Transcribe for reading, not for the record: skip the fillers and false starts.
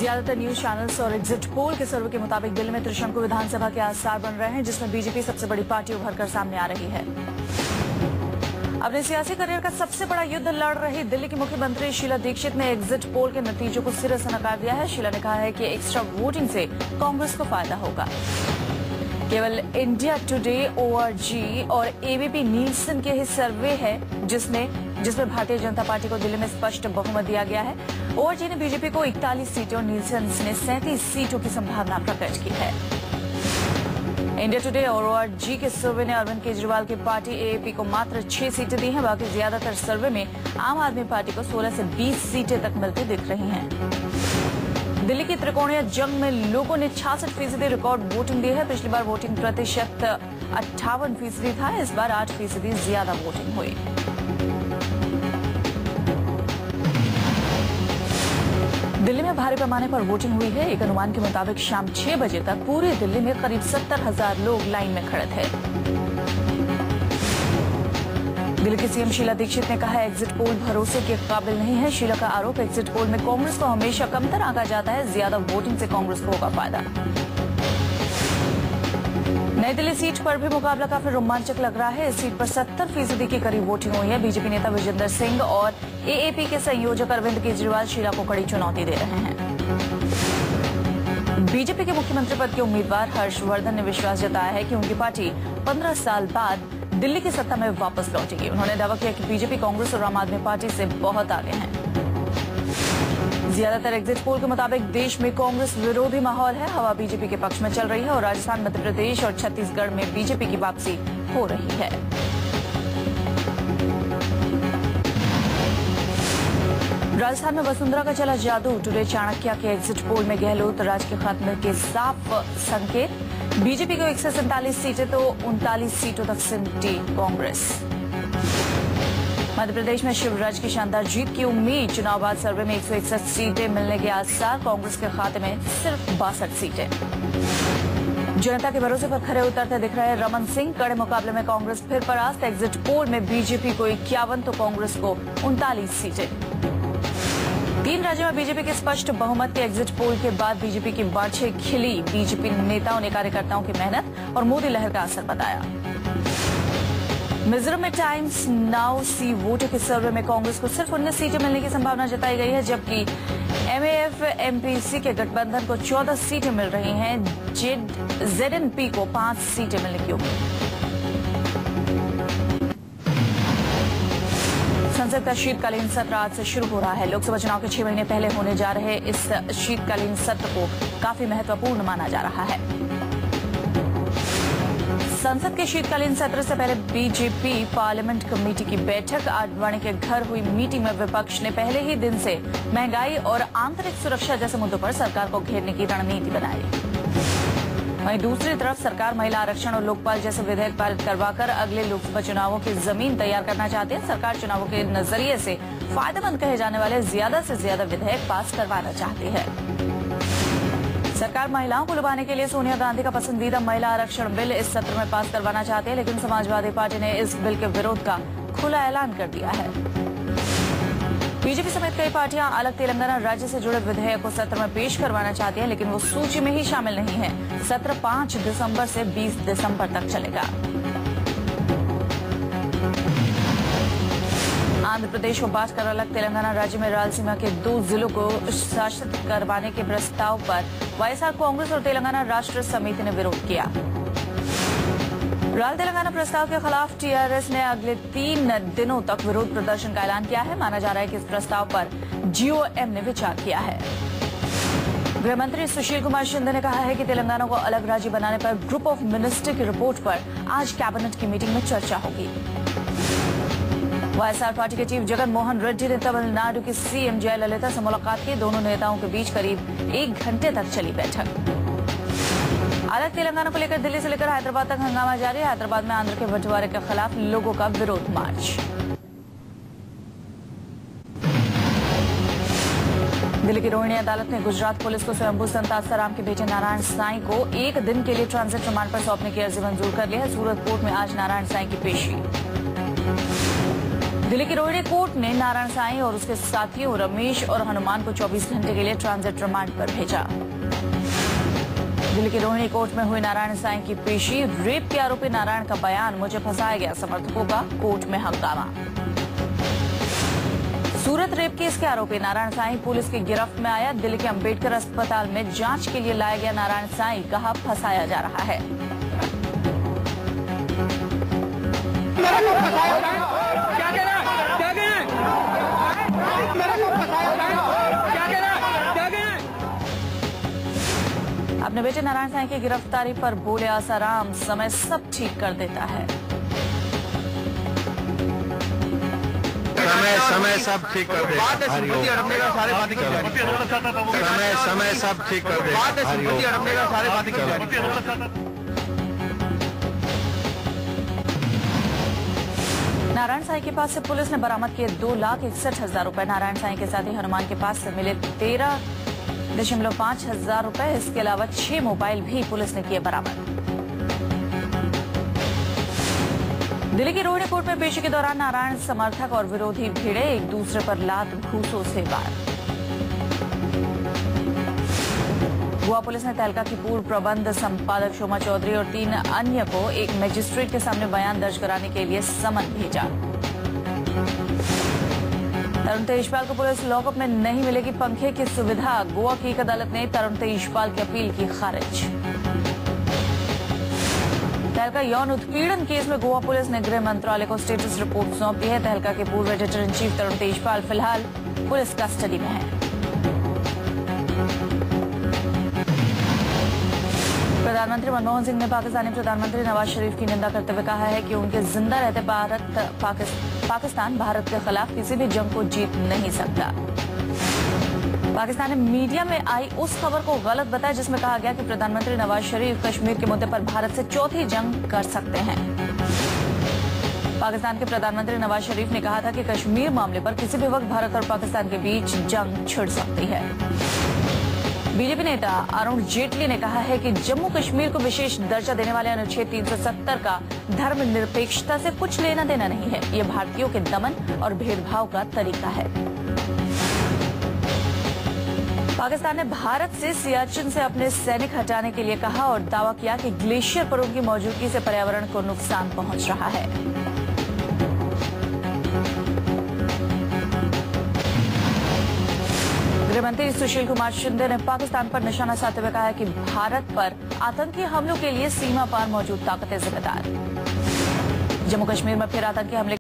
ज्यादातर news channels और exit poll के सर्वे के मुताबिक दिल्ली में त्रिशंकु विधानसभा के आसार बन रहे हैं, जिसमें बीजेपी सबसे बड़ी पार्टी उभर कर सामने आ रही है। अपने सियासी करियर का सबसे बड़ा युद्ध लड़ रही दिल्ली की मुख्यमंत्री शीला दीक्षित ने एग्जिट पोल के नतीजों को सिरे से नकार दिया है। शीला ने कहा है कि एक्स्ट्रा वोटिंग से कांग्रेस को फायदा होगा। केवल इंडिया टुडे, ORG और ABP नीलसन के ही सर्वे है जिसमें भारतीय जनता पार्टी को दिल्ली में स्पष्ट बहुमत दिया गया है। ORG ने बीजेपी को 41 सीटें और नीलसन ने 37 सीटों की संभावना प्रकट की है। इंडिया टुडे और ORG के सर्वे ने अरविंद केजरीवाल की पार्टी AAP को मात्र 6 सीटें दी हैं। बाकी ज्यादातर सर्वे में आम आदमी पार्टी को 16 से 20 सीटें तक मिलती दिख रही हैं। दिल्ली की त्रिकोणीय जंग में लोगों ने 66% रिकॉर्ड वोटिंग दी है। पिछली बार वोटिंग प्रतिशत 58% था, इस बार 8% ज्यादा वोटिंग हुई। दिल्ली में भारी पैमाने पर वोटिंग हुई है। एक अनुमान के मुताबिक शाम 6 बजे तक पूरे दिल्ली में करीब 70,000 लोग लाइन में खड़े थे। दिल्ली की सीएम शीला दीक्षित ने कहा है एग्जिट पोल भरोसे के काबिल नहीं है। शीला का आरोप एग्जिट पोल में कांग्रेस को हमेशा कमतर आंका जाता है। ज्यादा वोटिंग से कांग्रेस को होगा फायदा। नई दिल्ली सीट पर भी मुकाबला काफी रोमांचक लग रहा है। इस सीट पर 70% के करीब वोटिंग हुई है। बीजेपी नेता विजेंद्र सिंह और AAP के संयोजक अरविंद केजरीवाल शीला को कड़ी चुनौती दे रहे हैं। बीजेपी के मुख्यमंत्री पद के उम्मीदवार हर्षवर्धन ने विश्वास जताया है कि उनकी पार्टी 15 साल बाद दिल्ली की सत्ता में वापस लौटेगी। उन्होंने दावा किया कि बीजेपी कांग्रेस और आम आदमी पार्टी से बहुत आगे है। ज्यादातर एग्जिट पोल के मुताबिक देश में कांग्रेस विरोधी माहौल है। हवा बीजेपी के पक्ष में चल रही है और राजस्थान, मध्य प्रदेश और छत्तीसगढ़ में बीजेपी की वापसी हो रही है। राजस्थान में वसुंधरा का चला जादू। टुडे चाणक्य के एग्जिट पोल में गहलोत राज के खात्मे के साफ संकेत। बीजेपी को 147 सीटें तो 39 सीटों तक सिमटी कांग्रेस। मध्य प्रदेश में शिवराज की शानदार जीत की उम्मीद। चुनाव बाद सर्वे में 161 सीटें मिलने के आसार। कांग्रेस के खाते में सिर्फ 62 सीटें। जनता के भरोसे पर खरे उतरते दिख रहे रमन सिंह। कड़े मुकाबले में कांग्रेस फिर परास्त। एग्जिट पोल में बीजेपी को 51 तो कांग्रेस को 39 सीटें। 3 राज्यों में बीजेपी के स्पष्ट बहुमत के एग्जिट पोल के बाद बीजेपी की बाछें खिली। बीजेपी नेताओं ने कार्यकर्ताओं की मेहनत और मोदी लहर का असर बताया। मिजोरम में टाइम्स नाउ सी वोटर के सर्वे में कांग्रेस को सिर्फ 19 सीटें मिलने की संभावना जताई गई है, जबकि MAF MPC के गठबंधन को 14 सीटें मिल रही हैं। ZNP को 5 सीटें मिलने की उम्मीद। संसद का शीतकालीन सत्र आज से शुरू हो रहा है। लोकसभा चुनाव के 6 महीने पहले होने जा रहे इस शीतकालीन सत्र को काफी महत्वपूर्ण माना जा रहा है। संसद के शीतकालीन सत्र से पहले बीजेपी पार्लियामेंट कमेटी की बैठक। आडवाणी के घर हुई मीटिंग में विपक्ष ने पहले ही दिन से महंगाई और आंतरिक सुरक्षा जैसे मुद्दों पर सरकार को घेरने की रणनीति बनाई। वहीं दूसरी तरफ सरकार महिला आरक्षण और लोकपाल जैसे विधेयक पारित करवाकर अगले लोकसभा चुनावों की जमीन तैयार करना चाहती है। सरकार चुनावों के नजरिए से फायदेमंद कहे जाने वाले ज्यादा से ज्यादा विधेयक पास करवाना चाहती है। सरकार महिलाओं को लुभाने के लिए सोनिया गांधी का पसंदीदा महिला आरक्षण बिल इस सत्र में पास करवाना चाहती है, लेकिन समाजवादी पार्टी ने इस बिल के विरोध का खुला ऐलान कर दिया है। बीजेपी समेत कई पार्टियां अलग तेलंगाना राज्य से जुड़े विधेयक को सत्र में पेश करवाना चाहती हैं, लेकिन वो सूची में ही शामिल नहीं है। सत्र 5 दिसंबर से 20 दिसंबर तक चलेगा। आंध्र प्रदेश को बांट कर अलग तेलंगाना राज्य में रायलसीमा के 2 जिलों को शासित करवाने के प्रस्ताव पर YSR कांग्रेस और तेलंगाना राष्ट्र समिति ने विरोध किया। राल तेलंगाना प्रस्ताव के खिलाफ TRS ने अगले 3 दिनों तक विरोध प्रदर्शन का ऐलान किया है। माना जा रहा है कि इस प्रस्ताव पर GOM ने विचार किया है। गृह मंत्री सुशील कुमार शिंदे ने कहा है कि तेलंगाना को अलग राज्य बनाने पर ग्रुप ऑफ मिनिस्टर की रिपोर्ट पर आज कैबिनेट की मीटिंग में चर्चा होगी। YSR पार्टी के चीफ जगन मोहन रेड्डी ने तमिलनाडु की CM जयललिता से मुलाकात की। दोनों नेताओं के बीच करीब 1 घंटे तक चली बैठक। अलग तेलंगाना को लेकर दिल्ली से लेकर हैदराबाद तक हंगामा जारी है। हैदराबाद में आंध्र के बंटवारे के खिलाफ लोगों का विरोध मार्च। दिल्ली की रोहिणी अदालत ने गुजरात पुलिस को स्वयंभू संत आसाराम के बेटे नारायण साईं को 1 दिन के लिए ट्रांजिट रिमांड पर सौंपने की अर्जी मंजूर कर ली है। सूरत कोर्ट में आज नारायण साईं की पेशी। दिल्ली की रोहिणी कोर्ट ने नारायण साईं और उसके साथियों रमेश और हनुमान को 24 घंटे के लिए ट्रांजिट रिमांड पर भेजा। दिल्ली की रोहिणी कोर्ट में हुई नारायण साईं की पेशी। रेप के आरोपी नारायण का बयान, मुझे फंसाया गया, समर्थकों का कोर्ट में हंगामा। सूरत रेप केस के आरोपी नारायण साईं पुलिस की गिरफ्त में आया। दिल्ली के अंबेडकर अस्पताल में जांच के लिए लाया गया नारायण साईं, कहा फंसाया जा रहा है। अपने बेटे नारायण साईं की गिरफ्तारी पर बोले आसाराम, समय सब ठीक कर देता है। समय सब ठीक कर दे। समय सब ठीक कर दे। नारायण साईं के पास से पुलिस ने बरामद किए 2,61,000 रुपए। नारायण साईं के साथी हनुमान के पास से मिले 13.5 हजार रुपए। इसके अलावा 6 मोबाइल भी पुलिस ने किए बरामद। दिल्ली की रोहिणी कोर्ट में पेशी के दौरान नारायण समर्थक और विरोधी भिड़े, एक दूसरे पर लात घूंसों से वार। गोवा पुलिस ने तहलका की पूर्व प्रबंध संपादक शोमा चौधरी और 3 अन्य को एक मजिस्ट्रेट के सामने बयान दर्ज कराने के लिए समन भेजा। तरुण तेजपाल को पुलिस लॉकअप में नहीं मिलेगी पंखे की सुविधा। गोवा की एक अदालत ने तरुण तेजपाल की अपील की खारिज। तहलका यौन उत्पीड़न केस में गोवा पुलिस ने गृह मंत्रालय को स्टेटस रिपोर्ट सौंप दी है। तहलका के पूर्व editor in chief Tarun Tejpal फिलहाल पुलिस कस्टडी में है। प्रधानमंत्री मनमोहन सिंह ने पाकिस्तानी प्रधानमंत्री नवाज शरीफ की निंदा करते हुए कहा है कि उनके जिंदा रहते पाकिस्तान भारत के खिलाफ किसी भी जंग को जीत नहीं सकता। पाकिस्तान ने मीडिया में आई उस खबर को गलत बताया जिसमें कहा गया कि प्रधानमंत्री नवाज शरीफ कश्मीर के मुद्दे पर भारत से चौथी जंग कर सकते हैं। पाकिस्तान के प्रधानमंत्री नवाज शरीफ ने कहा था कि कश्मीर मामले पर किसी भी वक्त भारत और पाकिस्तान के बीच जंग छिड़ सकती है। बीजेपी नेता अरुण जेटली ने कहा है कि जम्मू कश्मीर को विशेष दर्जा देने वाले अनुच्छेद 370 का धर्मनिरपेक्षता से कुछ लेना देना नहीं है। ये भारतीयों के दमन और भेदभाव का तरीका है। पाकिस्तान ने भारत से सियाचिन से अपने सैनिक हटाने के लिए कहा और दावा किया कि ग्लेशियर पर उनकी मौजूदगी से पर्यावरण को नुकसान पहुंच रहा है। गृहमंत्री सुशील कुमार शिंदे ने पाकिस्तान पर निशाना साधते हुए कहा है कि भारत पर आतंकी हमलों के लिए सीमा पार मौजूद ताकतें जिम्मेदार। जम्मू कश्मीर में फिर आतंकी हमले